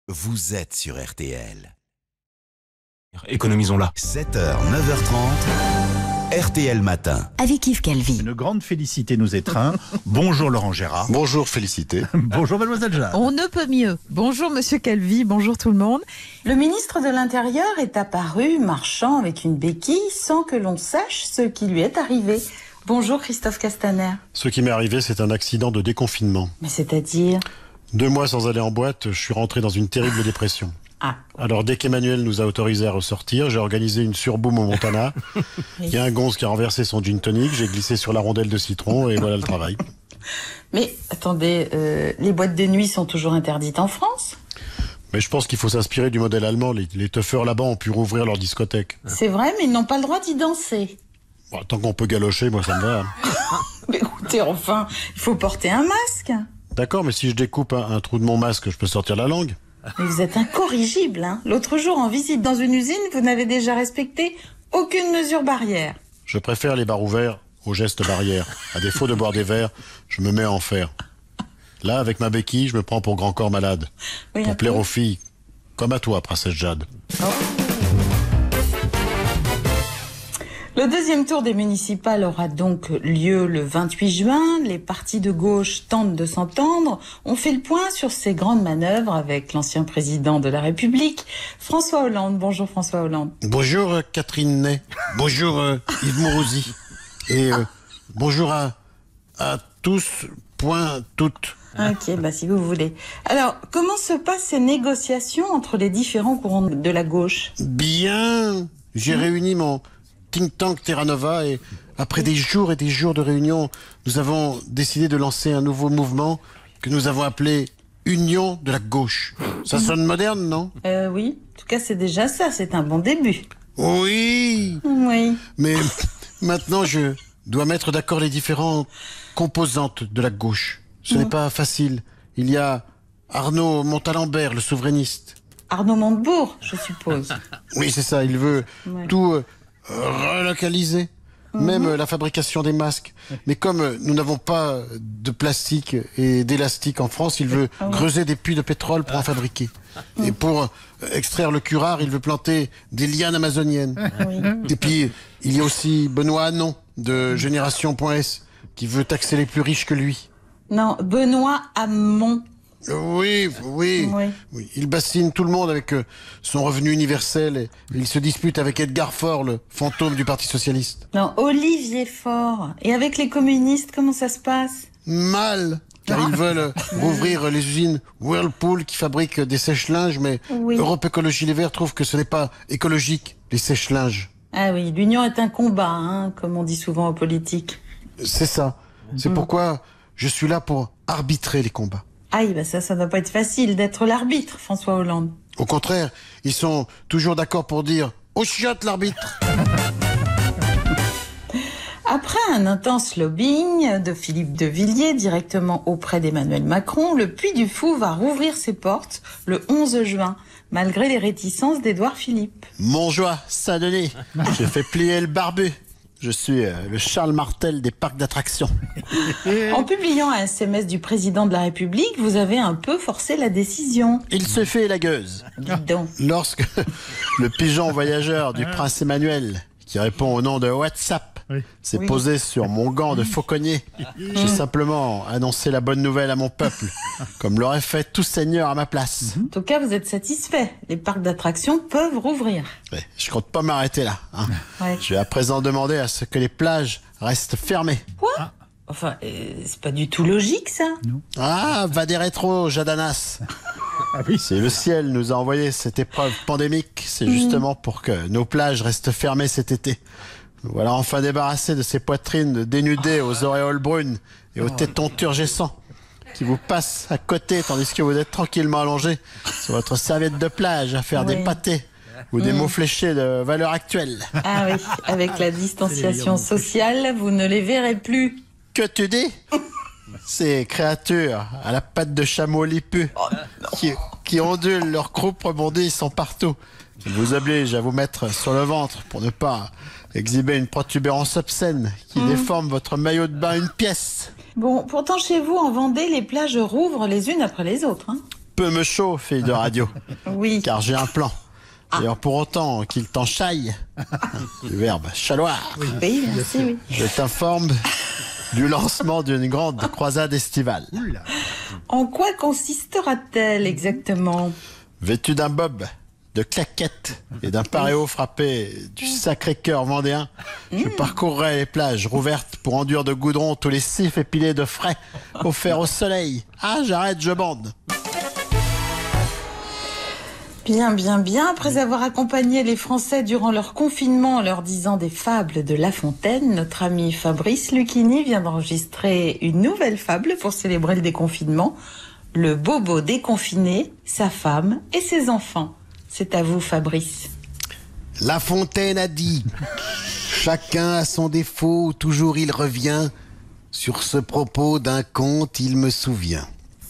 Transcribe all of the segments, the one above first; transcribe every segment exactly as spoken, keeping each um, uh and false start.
Vous êtes sur R T L. Économisons-la. sept heures, neuf heures trente, R T L Matin. Avec Yves Calvi. Une grande félicité nous étreint. Bonjour Laurent Gérard. Bonjour Félicité. Bonjour Mademoiselle Jade. On ne peut mieux. Bonjour Monsieur Calvi, bonjour tout le monde. Le ministre de l'Intérieur est apparu marchant avec une béquille sans que l'on sache ce qui lui est arrivé. Bonjour Christophe Castaner. Ce qui m'est arrivé, c'est un accident de déconfinement. Mais c'est-à-dire ? Deux mois sans aller en boîte, je suis rentré dans une terrible dépression. Ah. Alors dès qu'Emmanuel nous a autorisés à ressortir, j'ai organisé une surboom au Montana. Il y a un gonze qui a renversé son gin tonic, j'ai glissé sur la rondelle de citron et voilà le travail. Mais attendez, euh, les boîtes de nuit sont toujours interdites en France ? Mais je pense qu'il faut s'inspirer du modèle allemand. Les, les teufeurs là-bas ont pu rouvrir leur discothèque. C'est vrai, mais ils n'ont pas le droit d'y danser. Bon, tant qu'on peut galocher, moi ça me va. Mais écoutez, enfin, il faut porter un masque. D'accord, mais si je découpe un, un trou de mon masque, je peux sortir la langue. Mais vous êtes incorrigible, hein. L'autre jour, en visite dans une usine, vous n'avez déjà respecté aucune mesure barrière. Je préfère les bars ouverts aux gestes barrières. À défaut de boire des verres, je me mets à en faire. Là, avec ma béquille, je me prends pour grand corps malade. Oui, pour un plaire peu. aux filles. Comme à toi, princesse Jade. Le deuxième tour des municipales aura donc lieu le vingt-huit juin. Les partis de gauche tentent de s'entendre. On fait le point sur ces grandes manœuvres avec l'ancien président de la République, François Hollande. Bonjour François Hollande. Bonjour euh, Catherine Ney. Bonjour euh, Yves Mourouzi. Et euh, bonjour à, à tous, point, toutes. Ok, bah si vous voulez. Alors, comment se passent ces négociations entre les différents courants de la gauche ? Bien. J'ai réuni mon think tank Terra Nova et après des jours et des jours de réunions, nous avons décidé de lancer un nouveau mouvement que nous avons appelé Union de la gauche. Ça sonne moderne, non ? Euh, oui, en tout cas c'est déjà ça, c'est un bon début. Oui. Oui. Mais maintenant, je dois mettre d'accord les différentes composantes de la gauche. Ce n'est pas facile. Il y a Arnaud Montalembert, le souverainiste. Arnaud Montebourg, je suppose. Oui, c'est ça. Il veut Ouais. tout euh, relocaliser, même euh, la fabrication des masques. Mais comme euh, nous n'avons pas de plastique et d'élastique en France, il veut creuser des puits de pétrole pour en fabriquer. Et pour euh, extraire le curare, il veut planter des lianes amazoniennes. Oui. Et puis, il y a aussi Benoît Hamon de Génération point S qui veut taxer les plus riches que lui. Non, Benoît Hamon. Oui, oui, Oui. oui. Il bassine tout le monde avec euh, son revenu universel et il se dispute avec Edgar Faure, le fantôme du Parti Socialiste. Non, Olivier Faure. Et avec les communistes, comment ça se passe ? Mal, car ils veulent euh, rouvrir les usines Whirlpool qui fabriquent des sèche-linges, mais Oui. Europe Écologie Les Verts trouve que ce n'est pas écologique, les sèche-linges. Ah oui, l'union est un combat, hein, comme on dit souvent en politique. C'est ça. C'est pourquoi je suis là pour arbitrer les combats. Aïe, bah ça, ça ne doit pas être facile d'être l'arbitre, François Hollande. Au contraire, ils sont toujours d'accord pour dire « Au chiotte l'arbitre !» Après un intense lobbying de Philippe de Villiers directement auprès d'Emmanuel Macron, le Puy du Fou va rouvrir ses portes le onze juin, malgré les réticences d'Édouard Philippe. Mon joie, Saint-Denis, j'ai fait plier le barbu. Je suis euh, le Charles Martel des parcs d'attractions. En publiant un S M S du président de la République, vous avez un peu forcé la décision. Il se fait la gueuse. Dites donc. Lorsque le pigeon voyageur du prince Emmanuel, qui répond au nom de WhatsApp, s'est Oui. posé sur mon gant de fauconnier, j'ai simplement annoncé la bonne nouvelle à mon peuple, comme l'aurait fait tout seigneur à ma place. En tout cas, vous êtes satisfait. Les parcs d'attractions peuvent rouvrir. Ouais, je compte pas m'arrêter là. hein. Ouais. Je vais à présent demander à ce que les plages restent fermées. Quoi ? Enfin, euh, c'est pas du tout logique, ça. Ah, va des rétros, Jadanas. Ah oui. Si le ciel nous a envoyé cette épreuve pandémique, c'est justement pour que nos plages restent fermées cet été. Nous voilà enfin débarrassés de ces poitrines dénudées aux auréoles brunes et aux tétons turgescents qui vous passent à côté tandis que vous êtes tranquillement allongé sur votre serviette de plage à faire des Oui. pâtés ou des mots fléchés de valeur actuelle. Ah oui, avec la distanciation sociale, vous ne les verrez plus. Que tu dis ? Ces créatures à la patte de chameau lipus qui, qui ondulent, leurs croupes rebondies sont partout. Je vous oblige à vous mettre sur le ventre pour ne pas exhiber une protubérance obscène qui déforme votre maillot de bain une pièce. Bon, pourtant chez vous, en Vendée, les plages rouvrent les unes après les autres. Hein. peu me chaud, fille de radio. Oui. Car j'ai un plan. D'ailleurs, pour autant qu'il t'enchaille, le verbe chaloir, Oui, merci, oui. je t'informe du lancement d'une grande croisade estivale. Oula. En quoi consistera-t-elle exactement? Vêtu d'un bob, de claquettes et d'un paréo frappé du Sacré-Cœur vendéen, je parcourrai les plages rouvertes pour enduire de goudron tous les sifs épilés de frais offerts au soleil. Ah, j'arrête, je bande. Bien, bien, bien. Après avoir accompagné les Français durant leur confinement en leur disant des fables de La Fontaine, notre ami Fabrice Lucchini vient d'enregistrer une nouvelle fable pour célébrer le déconfinement. Le bobo déconfiné, sa femme et ses enfants. C'est à vous, Fabrice. La Fontaine a dit « Chacun a son défaut, toujours il revient. Sur ce propos d'un conte, il me souvient. »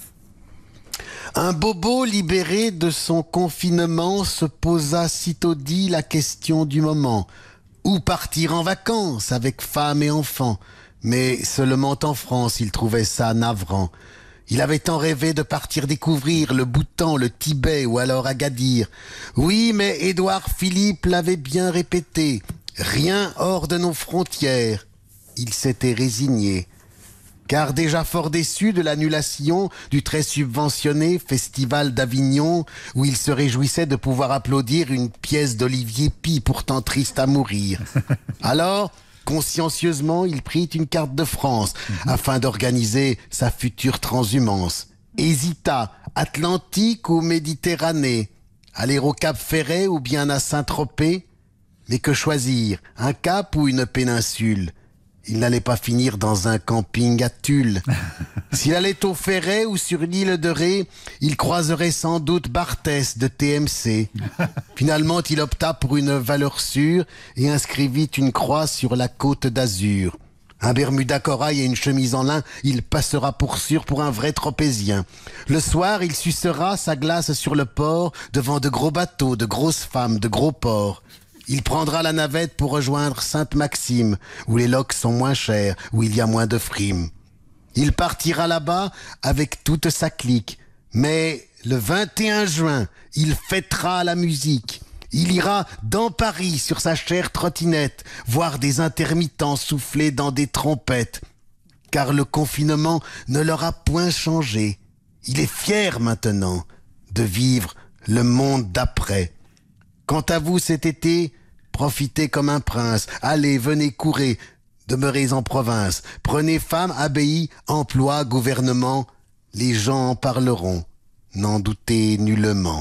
Un bobo libéré de son confinement se posa sitôt dit la question du moment. Où partir en vacances avec femme et enfants? Mais seulement en France, il trouvait ça navrant. Il avait tant rêvé de partir découvrir le Bhoutan, le Tibet ou alors Agadir. Oui, mais Édouard Philippe l'avait bien répété. Rien hors de nos frontières. Il s'était résigné. Car déjà fort déçu de l'annulation du très subventionné Festival d'Avignon, où il se réjouissait de pouvoir applaudir une pièce d'Olivier Py, pourtant triste à mourir. Alors, consciencieusement, il prit une carte de France, mmh. afin d'organiser sa future transhumance. Hésita, Atlantique ou Méditerranée, aller au Cap Ferret ou bien à Saint-Tropez? Mais que choisir, un cap ou une péninsule? Il n'allait pas finir dans un camping à Tulle. S'il allait au Ferret ou sur l'île de Ré, il croiserait sans doute Barthès de T M C. Finalement, il opta pour une valeur sûre et inscrivit une croix sur la côte d'Azur. Un bermuda corail et une chemise en lin, il passera pour sûr pour un vrai tropézien. Le soir, il sucera sa glace sur le port devant de gros bateaux, de grosses femmes, de gros ports. Il prendra la navette pour rejoindre Sainte-Maxime, où les loques sont moins chères, où il y a moins de frimes. Il partira là-bas avec toute sa clique. Mais le vingt et un juin, il fêtera la musique. Il ira dans Paris sur sa chère trottinette, voir des intermittents souffler dans des trompettes. Car le confinement ne leur a point changé. Il est fier maintenant de vivre le monde d'après. Quant à vous cet été, profitez comme un prince. Allez, venez, courez, demeurez en province. Prenez femme, abbaye, emploi, gouvernement. Les gens en parleront, n'en doutez nullement.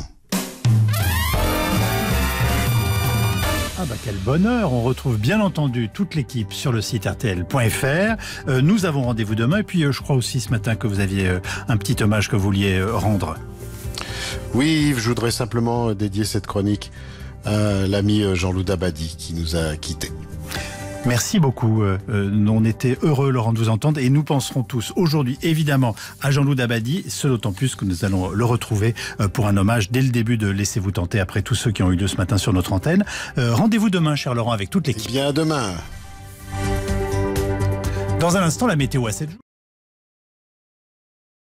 Ah bah quel bonheur, on retrouve bien entendu toute l'équipe sur le site R T L point F R. Euh, nous avons rendez-vous demain et puis euh, je crois aussi ce matin que vous aviez euh, un petit hommage que vous vouliez euh, rendre. Oui, Yves, je voudrais simplement dédier cette chronique à l'ami Jean-Loup Dabadi qui nous a quittés. Merci beaucoup. Euh, on était heureux, Laurent, de vous entendre et nous penserons tous aujourd'hui, évidemment, à Jean-Loup Dabadi, ce d'autant plus que nous allons le retrouver euh, pour un hommage dès le début de Laissez-vous tenter après tous ceux qui ont eu lieu ce matin sur notre antenne. Euh, rendez-vous demain, cher Laurent, avec toute l'équipe. Eh bien, à demain. Dans un instant, la météo à sept jours.